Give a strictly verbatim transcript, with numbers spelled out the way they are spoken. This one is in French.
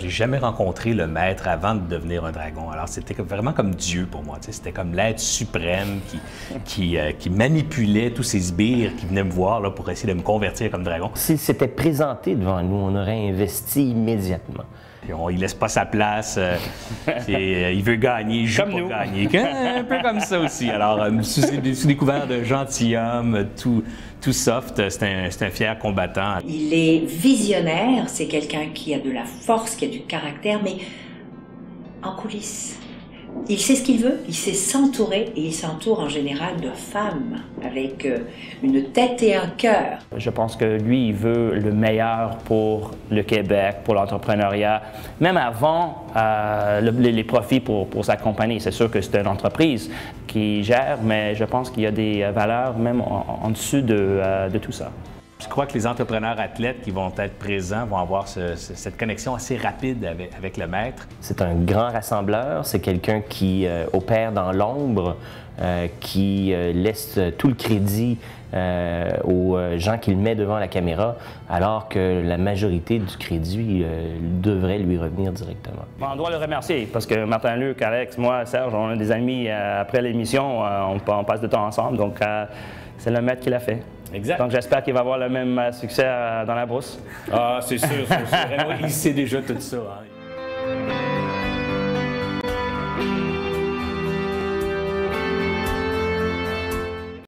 n'ai jamais rencontré le maître avant de devenir un dragon. Alors, c'était vraiment comme Dieu pour moi. C'était comme l'être suprême qui, qui, euh, qui manipulait tous ces sbires qui venaient me voir là, pour essayer de me convertir comme dragon. S'il s'était présenté devant nous, on aurait investi immédiatement. Puis on, il laisse pas sa place, euh, et, euh, il veut gagner, il joue Comme pour nous. gagner. Un peu comme ça aussi. Alors, euh, sous, sous des couverts de gentilhomme, tout, tout soft, c'est un, c'est un fier combattant. Il est visionnaire, c'est quelqu'un qui a de la force, qui a du caractère, mais en coulisses. Il sait ce qu'il veut, il sait s'entourer, et il s'entoure en général de femmes avec une tête et un cœur. Je pense que lui, il veut le meilleur pour le Québec, pour l'entrepreneuriat, même avant euh, le, les profits pour, pour sa compagnie. C'est sûr que c'est une entreprise qui gère, mais je pense qu'il y a des valeurs même en, en dessous de, euh, de tout ça. Je crois que les entrepreneurs athlètes qui vont être présents vont avoir ce, ce, cette connexion assez rapide avec, avec le maître. C'est un grand rassembleur, c'est quelqu'un qui euh, opère dans l'ombre, euh, qui euh, laisse tout le crédit euh, aux gens qu'il met devant la caméra, alors que la majorité du crédit euh, devrait lui revenir directement. On doit le remercier parce que Martin Luc, Alex, moi, Serge, on a des amis euh, après l'émission, euh, on, on passe du temps ensemble, donc euh, c'est le maître qui l'a fait. Exact. Donc j'espère qu'il va avoir le même succès dans la brousse. Ah, c'est sûr, c'est sûr. Vraiment, il sait déjà tout ça. Hein.